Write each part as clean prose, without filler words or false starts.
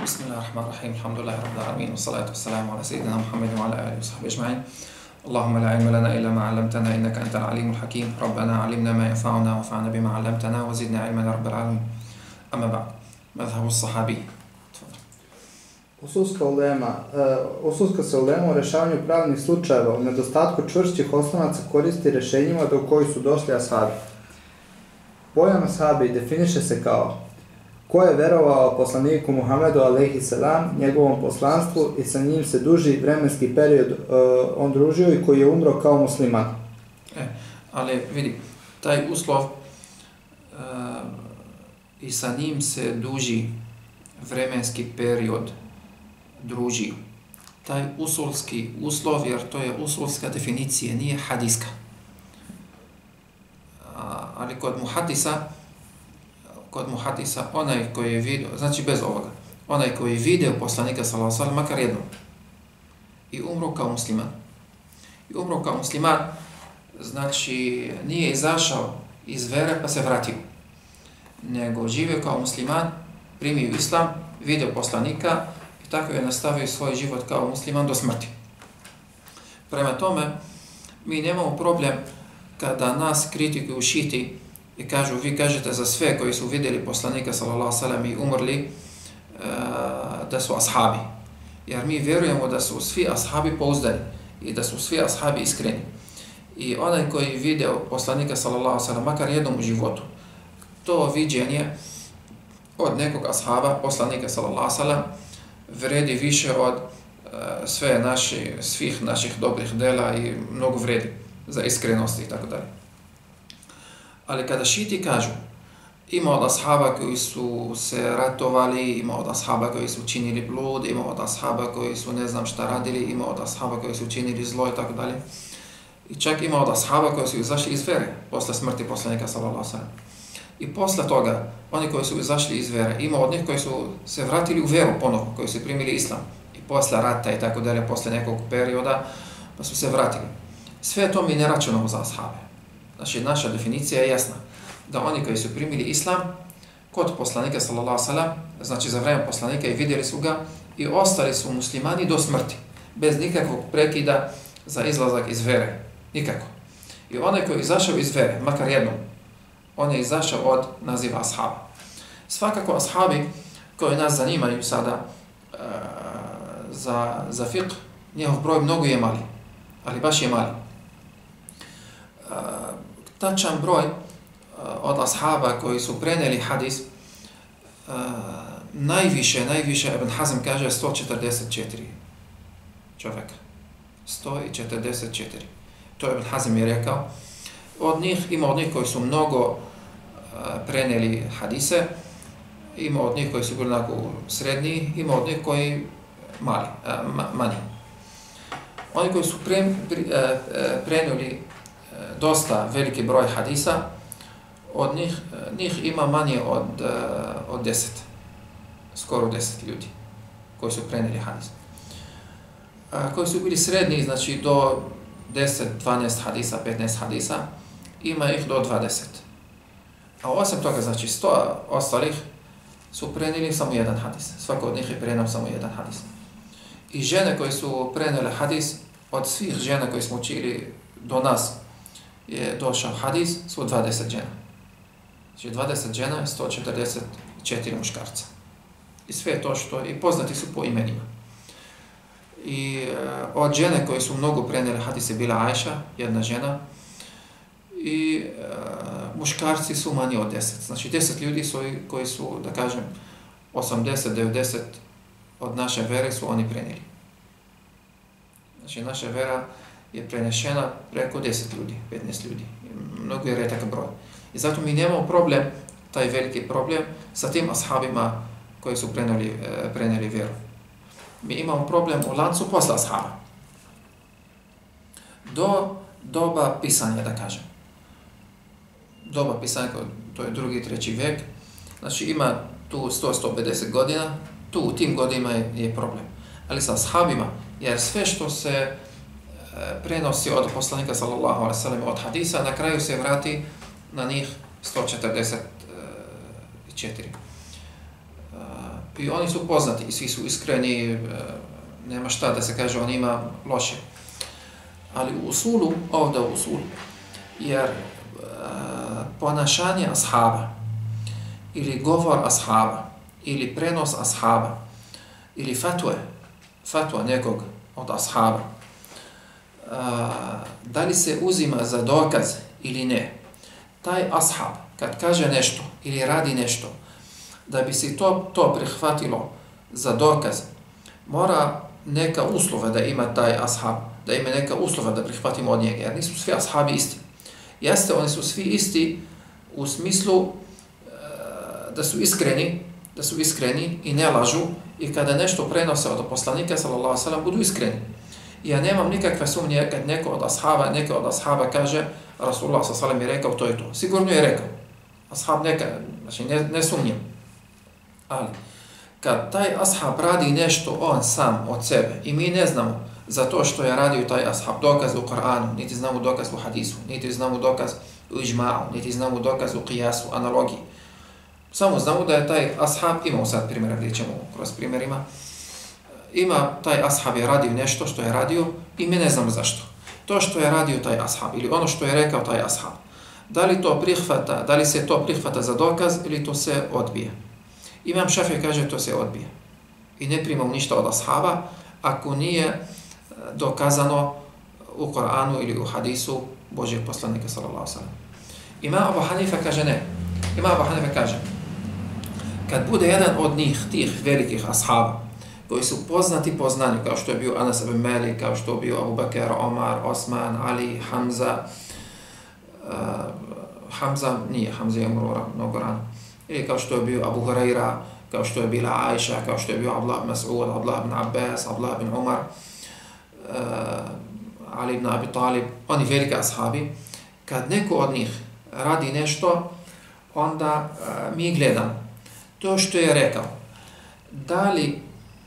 Bismillahirrahmanirrahim. Alhamdulillahi rabbil alamin. Wassalatu wassalamu ala sayyidina Muhammadin wa ala alihi wa sahbihi ajma'in. Allahumma la ilma lana illa ma 'allamtana innaka antal alimul hakim. Rabbana 'allimna ma yanfa'una wanfa'na bima 'allamtana wa zidna ilman ya rabbil alamin. Amma ba'd. Madhhabu as-sahabi. Ususka se ulema u rješavanju pravnih slučajeva u nedostatku čvršćih osnovaca koristi rješenjima do kojih su došli ashabi. Pojam ashabi definiše se kao ko je verovao poslaniku Muhammedu a.s., njegovom poslanstvu i sa njim se duži vremenski period on družio i koji je umro kao musliman. Ali vidi, taj uslov i sa njim se duži vremenski period družio. Taj usulski uslov, jer to je usulska definicija, nije hadiska. Ali kod muhadisa, onaj koji je vidio, znači bez ovoga, onaj koji je vidio poslanika sallallahu alejhi ve sellem makar jednom i umro kao musliman. I umro kao musliman, znači nije izašao iz vere pa se vratio, nego živio kao musliman, primio islam, vidio poslanika i tako je nastavio svoj život kao musliman do smrti. Prema tome, mi nemamo problem kada nas kritikuju šiti i kažu, vi kažete za sve koji su vidjeli poslanika sallallahu alejhi ve sellem i umrli da su ashabi. Jer mi vjerujemo da su svi ashabi pouzdani i da su svi ashabi iskreni. I onaj koji vidio poslanika sallallahu alejhi ve sellem makar jednom u životu, to viđenje od nekog ashaba, poslanika sallallahu alejhi ve sellem, vredi više od svih naših dobrih dela i mnogo vredi za iskrenost i tako dalje. Ali kada šiti kažu, ima od ashaba koji su se ratovali, ima od ashaba koji su činili blud, ima od ashaba koji su ne znam šta radili, ima od ashaba koji su činili zlo i tako dalje. I čak ima od ashaba koji su izašli iz vere posle smrti poslanika sallallahu alejhi ve sellem. I posle toga, oni koji su izašli iz vere, ima od njih koji su se vratili u veru ponovo, koji su primili islam. I posle rata i tako dalje, posle nekog perioda, pa su se vratili. Sve to mi ne računamo za ashabe. Znači, naša definicija je jasna. Da oni koji su primili islam kod poslanika sallallahu alejhi ve sellem, znači za vreme poslanika i vidjeli su ga i ostali su muslimani do smrti. Bez nikakvog prekida za izlazak iz vere. Nikako. I onaj koji je izašao iz vere, makar jednom, on je izašao od naziva ashaba. Svakako ashabi koji nas zanimaju sada za fiqh, njihov broj mnogo je mali, ali baš je mali. Tačan broj od ashaba koji su preneli hadis, najviše Ibn Hazm kaže 144 čovjeka. 144. To Ibn Hazm je rekao. Ima od njih koji su mnogo preneli hadise, ima od njih koji su bili srednji, ima od njih koji manji. Oni koji su preneli dosta veliki broj hadisa, od njih ima manje od 10, skoro 10 ljudi koji su preneli hadis. Koji su bili srednji, znači do 10, 12 hadisa, 15 hadisa, ima ih do 20. A osim toga, znači 100 ostalih su preneli samo jedan hadis. Svako od njih je prenao samo jedan hadis. I žene koje su prenele hadis, od svih žena koje smo učili do nas, je došao hadis, su 20 žena. Znači 20 žena je 144 muškarca. I sve to što, i poznati su po imenima. I od žene koje su mnogo prenele hadise bila Ajša, jedna žena, i muškarci su manji od 10. Znači 10 ljudi su koji su, da kažem, 80-90 od naše vere su oni prenijeli. Znači naša vera je prenešena preko 10 ljudi, 15 ljudi. Mnogo je redak broj. I zato mi nemamo problem, taj veliki problem, sa tim ashabima koji su prenijeli vjeru. Mi imamo problem u lancu posle ashaba. Do doba pisanja, da kažem. Doba pisanja, to je 2. i 3. vijek. Znači ima tu 100-150 godina, tu u tim godinama je problem. Ali sa ashabima, jer sve što se prenosi od poslanika sallallahu alejhi ve sellem od hadisa, na kraju se vrati na njih 144. i oni su poznati i svi su iskreni, nema šta da se kaže on ima loše. Ali u usulu, ovdje u usulu, jer ponašanje ashaba, ili govor ashaba, ili prenos ashaba, ili fatwa nekog od ashaba, da li se uzima za dokaz ili ne, taj ashab kad kaže nešto ili radi nešto, da bi se to prihvatilo za dokaz, mora neka uslova da ima taj ashab, da ima neka uslova da prihvatimo od njega, jer nisu svi ashabi isti. Jeste, oni su svi isti u smislu da su iskreni i ne lažu i kada nešto prenose od poslanika sallallahu alejhi ve sellem budu iskreni. Ja nemam nikakve sumnje kad neko od ashaba kaže Rasulullah sallallahu alejhi ve sellem je rekao to i to. Sigurno je rekao. Ashab znači ne sumnjam. Ali kad taj ashab radi nešto on sam od sebe i mi ne znamo za to što je radio taj ashab dokaz u Koranu, niti znamo dokaz u hadisu, niti znamo dokaz u iđma'u, niti znamo dokaz u qiyasu, analogiji. Samo znamo da je taj ashab, imamo sad primjera, gdje ćemo kroz primjerima, ima taj ashab je radio nešto što je radio i mi ne znamo zašto. To što je radio taj ashab ili ono što je rekao taj ashab, da li se to prihvata za dokaz ili to se odbije. Imam Šafij kaže to se odbije i ne primamo ništa od ashaba ako nije dokazano u Koranu ili u hadisu Božjeg poslanika sallallahu alejhi ve sellem. Imam Abu Hanifa kaže ne. Imam Abu Hanifa kaže kad bude jedan od njih, tih velikih ashaba, koji su poznati po znanju, kao što je bio Anas ibn Malik, kao što je bio Abu Bakr, Omar, Osman, Ali, Hamza, Hamza je umro mnogo rano, ili kao što je bio Abu Hurajra, kao što je bila Aisha, kao što je bio Abdullah ibn Mas'ud, Abdullah ibn Abbas, Abdullah ibn Umar, Ali ibn Abi Talib, oni veliki ashabi, kad neko od njih radi nešto, onda mi gledamo to što je rekao, da li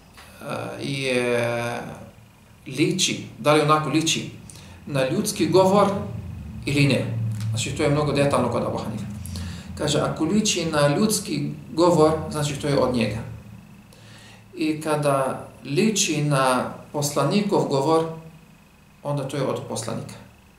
da li onako liči na ljudski govor ili ne. Znači to je mnogo detaljno kod Abu Hanife. Kaže, ako liči na ljudski govor, znači to je od njega. I kada liči na poslanikov govor, onda to je od poslanika.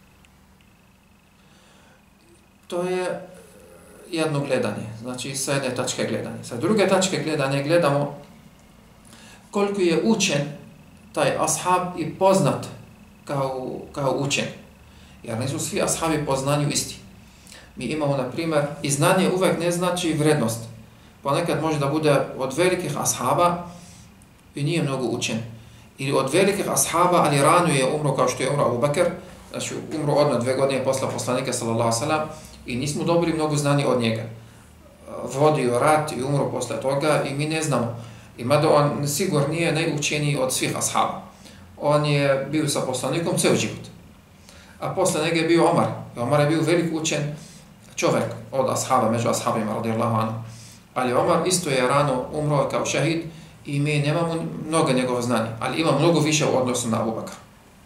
To je jedno gledanje, znači sa jedne tačke gledanja. Sa druge tačke gledanja gledamo koliko je učen taj ashab i poznat kao učen. Jer nisu svi ashabi po znanju isti. Mi imamo, na primjer, i znanje uvek ne znači vrednost. Ponekad može da bude od velikih ashaba i nije mnogo učen. Ili od velikih ashaba, ali rano je umro kao što je umro Abu Bakr, znači umro odmah 2 godine posle poslanika sallallahu alejhi ve sellem i nismo dobili mnogo znanja od njega. Vodio rat i umro posle toga i mi ne znamo. I mada on sigurno nije najučeniji od svih ashaba. On je bio sa poslanikom ceo život. A posle njega je bio Omar. I Omar je bio velik učen čovjek od ashaba, među ashabima radijallahu anhu. Ali Omar isto je rano umro kao šehid i mi nemamo mnogo njegova znanja, ali ima mnogo više u odnosu na Abu Bakra.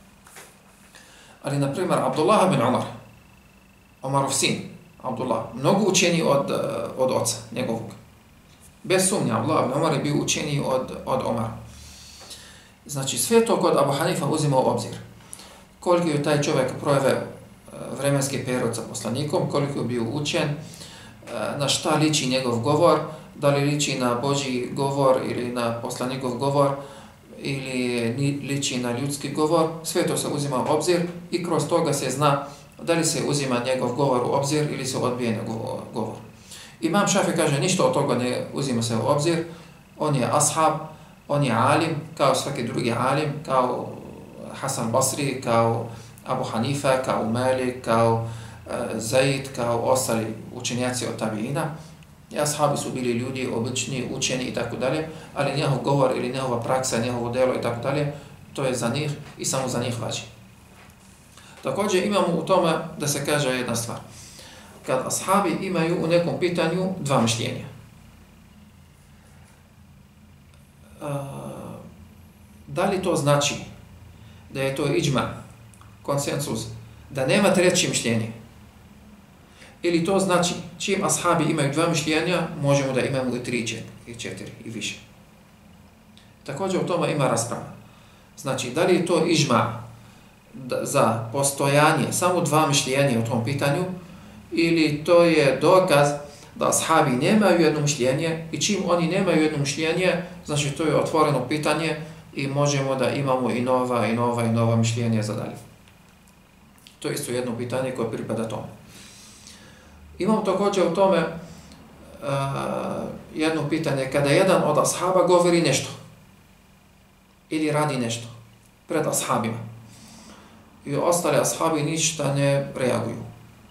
Ali, na primjer, Abdullah bin Umar, Omarov sin, Abdullah, mnogo učeniji od oca njegovog. Bez sumnja, Abdullah bin Umar je bio učeniji od Omara. Znači, sve to kod Abu Hanifa uzima u obzir. Koliko je taj čovjek projeve vremenski period sa poslanikom, koliko je bio učen, na šta liči njegov govor, da li liči na Božji govor ili na poslanikov govor ili liči na ljudski govor, sve to se uzima u obzir i kroz toga se zna da li se uzima njegov govor u obzir ili se odbije njegov govor. Imam Šafij kaže ništa od toga ne uzima se u obzir, on je ashab, on je alim, kao svaki drugi alim, kao Hasan Basri, kao Abu Hanifa, kao Malik, kao Zaid, kao ostali učenjaci od tabiina. I ashabi su bili ljudi obični, učeni i tako dalje, ali njihov govor ili njihova praksa, njihovo delo i tako dalje, to je za njih i samo za njih važi. Također imamo u tome da se kaže jedna stvar. Kad ashabi imaju u nekom pitanju 2 mišljenja. Da li to znači da je to iđma, konsensus, da nema treće mišljenje? Ili to znači čim ashabi imaju 2 mišljenja, možemo da imamo i 3, 4 i više. Također u tome ima rasprava. Znači, da li je to ižma za postojanje samo dva mišljenja u tom pitanju, ili to je dokaz da ashabi nemaju jedno mišljenje i čim oni nemaju jedno mišljenje, znači to je otvoreno pitanje i možemo da imamo i nova mišljenja za dalje. To je isto jedno pitanje koje pripada tome. Imamo također u tome jedno pitanje kada jedan od ashaba govori nešto ili radi nešto pred ashabima i ostali ashabi ništa ne reaguju.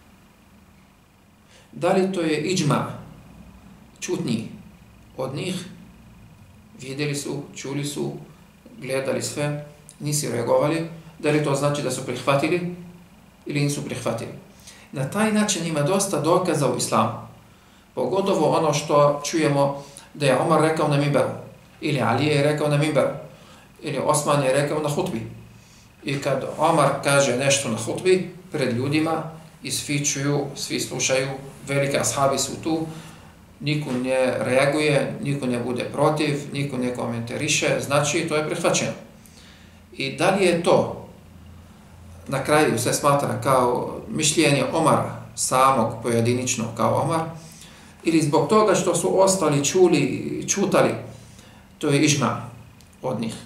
Da li to je iđma čutniji od njih, vidjeli su, čuli su, gledali sve, nisu reagovali, da li to znači da su prihvatili ili nisu prihvatili. Na taj način ima dosta dokaza u islamu. Pogotovo ono što čujemo da je Omar rekao na mimberu, ili Ali je rekao na mimberu, ili Osman je rekao na hutbi. I kad Omar kaže nešto na hutbi pred ljudima i svi čuju, svi slušaju, veliki ashabi su tu, niko ne reaguje, niko ne bude protiv, niko ne komentariše, znači to je prihvaćeno. I da li je to na kraju se smatra kao mišljenje Omara, samog pojedinično kao Omar, ili zbog toga što su ostali čuli i čutali, to je ižma od njih.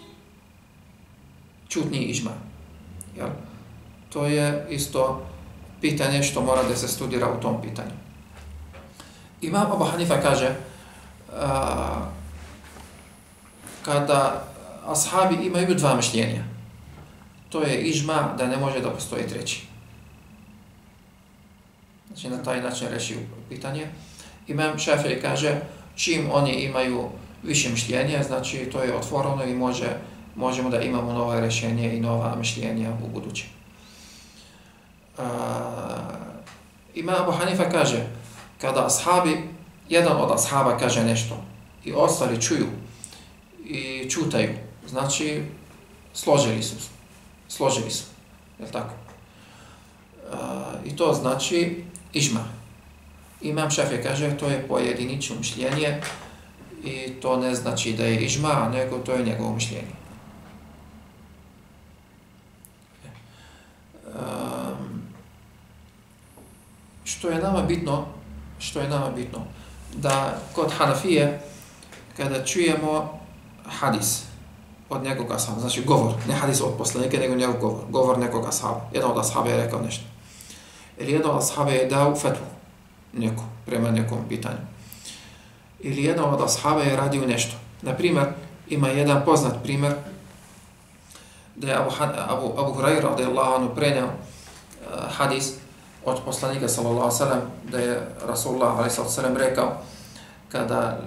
Čutni ižma. Jel? To je isto pitanje što mora da se studira u tom pitanju. Imam Abu Hanifa kaže, kada ashabi imaju dva mišljenja, to je ižma da ne može da postoji treći. Znači na taj način reši pitanje. Imam Šafii kaže, čim oni imaju više mišljenja, znači to je otvoreno i možemo da imamo nove rješenje i nova mišljenja u buduće. Imam Abu Hanifa kaže, kada jedan od ashaba kaže nešto i ostali čuju i čutaju, znači složili su, jel tako? I to znači ižma. Imam Šafii kaže, to je pojedinično mišljenje i to ne znači da je ižma, nego to je njegovo mišljenje. Što je nama bitno, da kod Hanafije, kada čujemo hadis od nekog ashaba, znači govor, ne hadis od poslanika, nego njegov govor nekog ashaba. Jedan od ashaba je rekao nešto. Ili jedan od ashaba je dao fetvu prema nekom pitanju. Ili jedan od ashaba je radio nešto. Naprimjer, ima jedan poznat primjer da je Abu Hurajra radijallahu anhu preneo hadis od poslanika sallallahu alejhi ve sellem, da je Rasulullah alejhi ve sellem rekao kada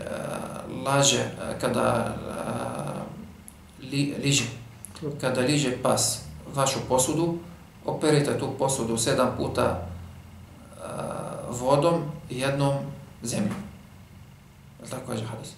liže pas vašu posudu, operite tu posudu 7 puta vodom i jednom zemljom. Tako je hadis.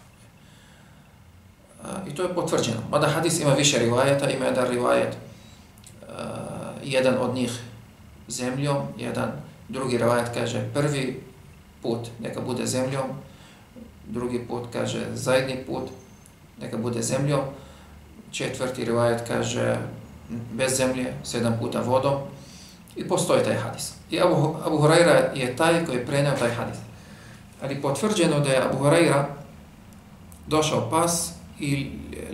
I to je potvrđeno. Mada hadis ima više rivajeta, ima jedan rivajet, jedan od njih zemljom, drugi rivajet kaže prvi put neka bude zemljom, drugi put kaže zadnji put neka bude zemljom, četvrti rivajet kaže bez zemlje, 7 puta vodom i postoji taj hadis. I Abu Hurajra je taj koji je preneo taj hadis. Ali potvrđeno da je Abu Hurajra došao pas i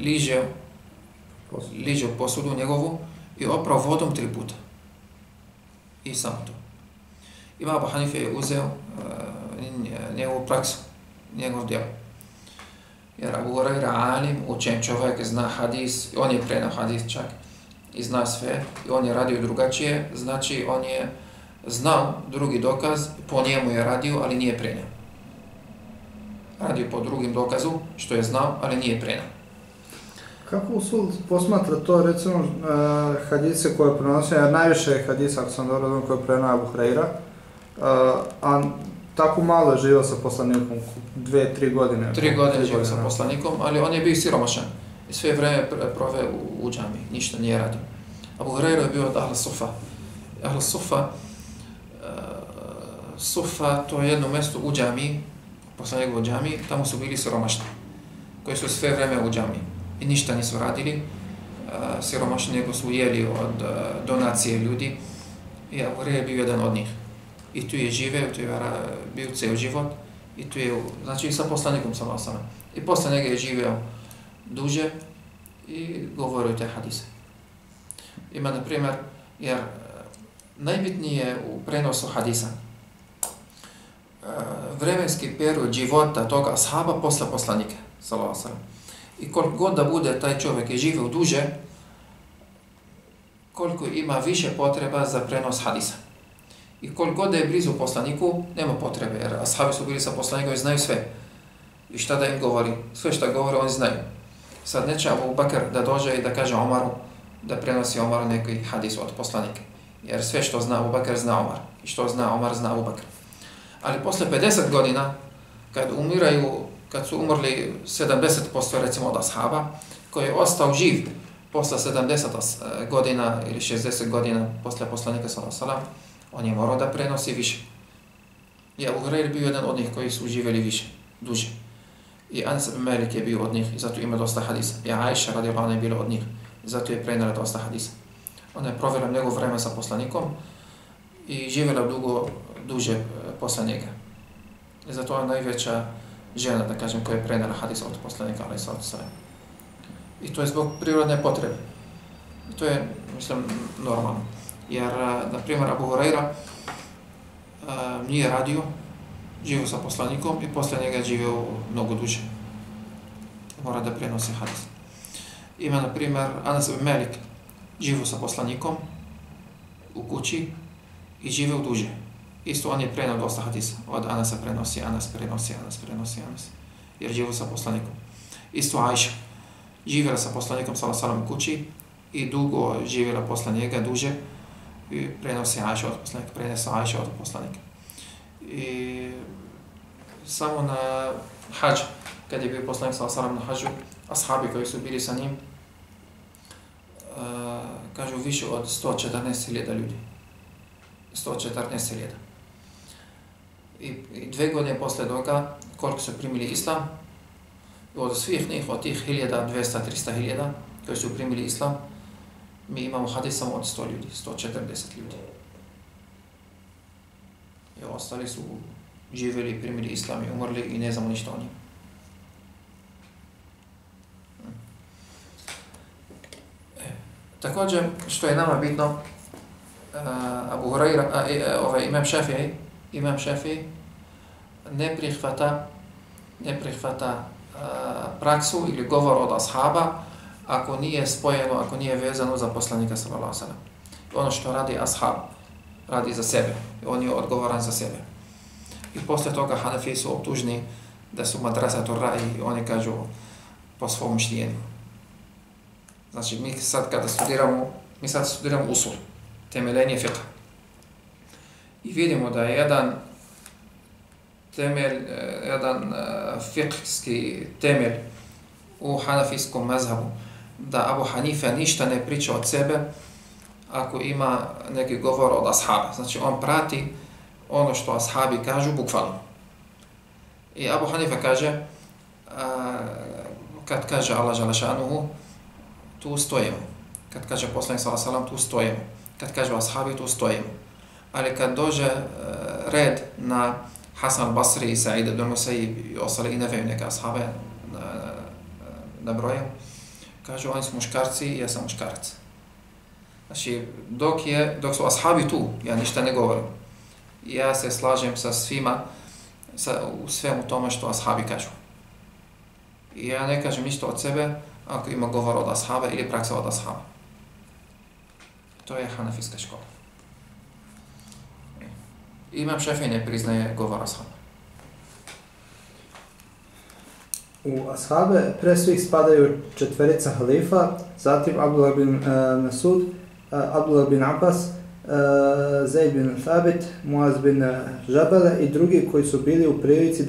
liže posudu njegovu i oprao vodom 3 puta. I samo to. Imam Abu Hanife je uzeo njegovu praksu, njegov djelo. Jer Abu Hurajra alim, učen čovjek, zna hadis, on je prenao hadis čak i zna sve i on je radio drugačije, znači on je znao drugi dokaz, po njemu je radio, ali nije prenao. Radio po drugim dokazu, što je znao, ali nije prenao. Kako usul posmatra to, recimo, hadise koje prenosio, jer najviše je hadisa, ako sam dobro koje je prenao Abu Hurajra, a tako malo je živio sa poslanikom, 2-3 godine. 3 godine živio sa poslanikom, ali on je bio siromašan i sve vreme proveo u džami, ništa nije radio. Abu Hurajra je bio od Ahl Sufa. Ahl Sufa, to je jedno mjesto u džami, poslanikovo džami, tamo su bili siromašni. koji su sve vreme u džami i ništa nisu radili, siromašni, nego su jeli od donacije ljudi i Abu Hurajra je bio jedan od njih. I tu je živeo, tu je bio ceo život i tu je, znači i sa poslanikom sallallahu alejhi ve sellem. I posle njega je živeo duže i govorio te hadise. Ima, na primjer, jer najbitnije u prenosu hadisa vremenski period života toga ashaba posle poslanike sallallahu alejhi ve sellem. I koliko god da bude taj čovjek je živeo duže, koliko ima više potreba za prenos hadisa. I koliko god da je blizu poslaniku, nema potrebe, jer ashabi su bili sa poslanikom i znaju sve. I šta da im govori? Sve što govore, oni znaju. Sad neće Abu Bakr da dođe i da kaže Omaru, da prenosi Omaru neki hadis od poslanike. Jer sve što zna Abu Bakr, zna Omar. I što zna Omar, zna Abu Bakr. Ali posle 50 godina, kad su umrli 70% recimo od ashaba, koji je ostao živ posle 70 godina ili 60 godina posle poslanika sallallahu alejhi ve sellem, on je morao da prenosi više. I Abu Hurajra bio jedan od njih koji su živjeli više, duže. I Anas ibn Malik je bio od njih, i zato ima dosta hadisa. I Aisha radijallahu anha je bila od njih, i zato je prenijela dosta hadisa. Ona je provela njegov vreme sa poslanikom i živjela duže posle njega. I zato je najveća žena, da kažem, koja je prenijela hadisa od poslanika, alejhi salatu vesselam. I to je zbog prirodne potrebe. I to je, mislim, normalno. Jer, na primjer, Abu Hurajra nije radio, živio sa poslanikom i posle njega je živio mnogo duže. Mora da prenosi hadis. Ima, na primjer, Anas ibn Malik, živio sa poslanikom u kući i živio duže. Isto on je prenao dosta hadisa. Od Anasa prenosi, jer živio sa poslanikom. Isto Aisha, živjela sa poslanikom sallallahu alejhi ve sellem u kući i dugo živjela posle njega, duže, i prenosi Aisha od poslanika, Aisha od poslanika. I samo na hadž, kad je bio poslanik sallallahu alejhi ve sellem na hadžu, ashabi koji su bili sa njim, kažu više od 114.000 ljudi. 114.000. I 2 godine posle toga, koliko su primili islam, od svih njih, od tih 1200-300.000 koji su primili islam, mi imamo hadis samo od 100 ljudi, 140 ljudi. I ostali su živjeli, primili islam i umrli i ne znamo ništa o njim. Također, što je nama bitno, Abu Hurajra, Imam Šafii ne prihvata praksu ili govor od ashaba ako nije spojeno, ako nije vezano za poslanika sallallahu alejhi ve sellem. Ono što radi ashab, radi za sebe. On je odgovoran za sebe. I posle toga Hanefiji su optužni da su madrasatul ra'yi i oni kažu po svom mišljenju. Znači, mi sad studiramo usul, temeljenje fiqha. I vidimo da je jedan fiqhski temelj u hanafijskom mazhabu, da Abu Hanifa ništa ne priča od sebe ako ima neki govor od ashaba. Znači, on prati ono što ashabi kažu bukvalno. I Abu Hanifa kaže, kad kaže Allah dželle šanuhu, tu stojimo. Kad kaže poslanik sallallahu alejhi ve sellem, tu stojimo. Kad kaže ashabi, tu stojimo. Ali kad dođe red na Hasan al-Basri i Sa'id ibn Musayyib i ostali i ne veju neka ashabe na broju, kažu oni su muškarci i ja sam muškarac. Znači, dok su ashabi tu, ja ništa ne govorim. Ja se slažem sa svima, u svemu tome što ashabi kažu. I ja ne kažem ništa od sebe ako ima govor od ashaba ili praksa od ashaba. To je hanafijska škola. Imam Šafii ne priznaje govor ashaba. U ashabe pre svih spadaju 4 halifa, zatim Abdullah bin Masud, Abdullah bin Abbas, Zaid bin Thabit, Muaz bin Jabal i drugi koji su bili u prilici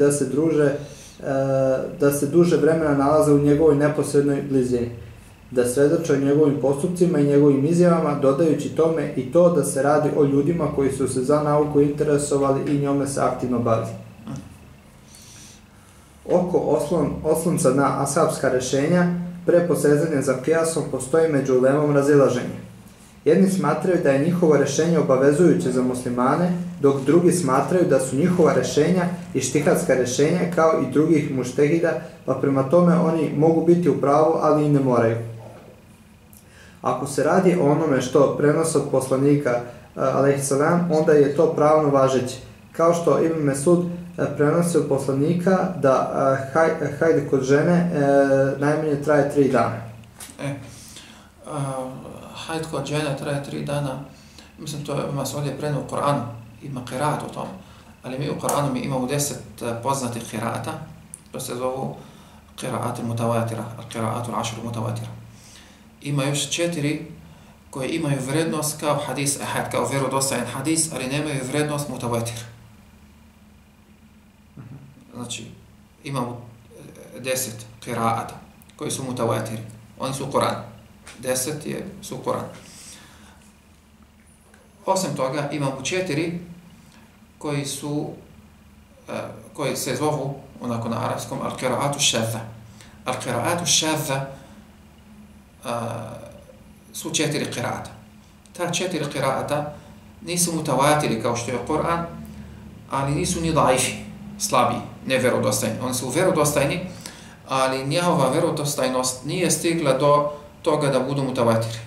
da se duže vremena nalaze u njegovoj neposrednoj blizini, da svedoče o njegovim postupcima i njegovim izjavama, dodajući tome i to da se radi o ljudima koji su se za nauku interesovali i njome se aktivno bavili. Oko oslonca na ashabska rješenja, pre posezanja za kijasom postoji među ulemom razilaženje. Jedni smatraju da je njihovo rješenje obavezujuće za muslimane, dok drugi smatraju da su njihova rješenja i štihadska rješenja kao i drugih muštehida, pa prema tome oni mogu biti u pravu, ali i ne moraju. Ako se radi o onome što prenose od poslanika, alejhisselam, onda je to pravno važeće. Kao što Ibn Mesud prenosi od poslanika da hajde kod žene najmanje traje 3 dana. Hajd kod žene traje 3 dana, mislim to ima se ovdje prenu u Koranu, ima qiraat o tom, ali mi u Koranu mi imamo 10 poznatih qiraata, to se zovu qiraat mutavatira, qiraat al-ashr mutavatira. Ima još 4 koje imaju vrednost kao hadis ahad, kao vjerodostojan hadis, ali nemaju vrednost mutavatir. Znači, imamo 10 qiraata koji su mutavatiri, oni su Koran. 10 su Koran. Osim toga, imamo 4 koji se zovu, onako na arapskom, al-qiraatu šadha. Al-qiraatu šadha su 4 qiraata. Ta 4 qiraata nisu mutavatiri kao što je Koran, ali nisu ni daifi, slabi, nevjerodostojni. Oni su vjerodostojni, ali njihova vjerodostojnost nije stigla do toga da budu mutavatiri.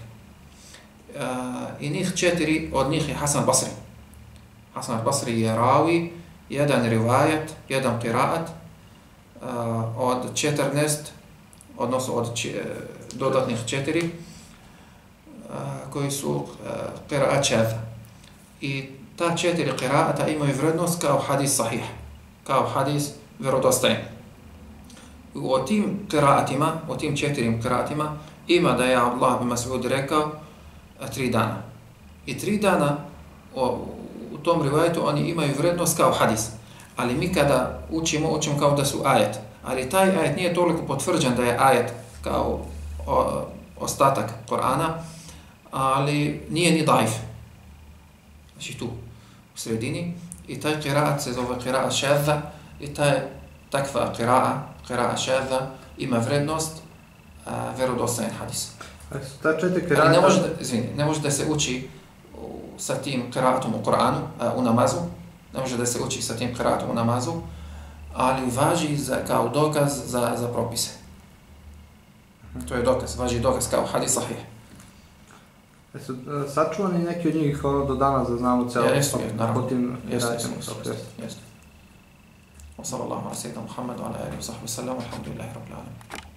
I njih 4, od njih je Hasan Basri. Hasan Basri je rawi, jedan rivajet, jedan qiraat od 14, odnosno od dodatnih 4 koji su qiraat šadha. I ta 4 qiraata imaju vrednost kao hadis sahih, kao hadis vjerodostojan. U tim qiraatima, u tim 4 qiraatima ima da je Abdullah bin Mas'ud rekao 3 dana. I 3 dana u tom rivajetu oni imaju vrednost kao hadis. Ali mi kada učimo kao da su ajet. Ali taj ajet nije toliko potvrđen da je ajet kao ostatak Korana, ali nije ni daif. Znači tu, u sredini. I taj qiraat se zove qiraat šadha i takva qiraat šadha ima vrednost vjerodostojan hadis. Ali ne može da se uči sa tim qiraatom u Koranu, u namazu, ne može da se uči sa tim qiraatom u namazu, ali važi kao dokaz za propise. To je dokaz, važi dokaz kao hadis sahih. Jesu sačuvani neki od njih do danas da znamo celo? Jesu, naravno. Jesu. Jesu. Wa sallallahu ala sayyidina Muhammad wa ala alihi wa sahbihi sallam, alhamdulillahi rabbil alamin.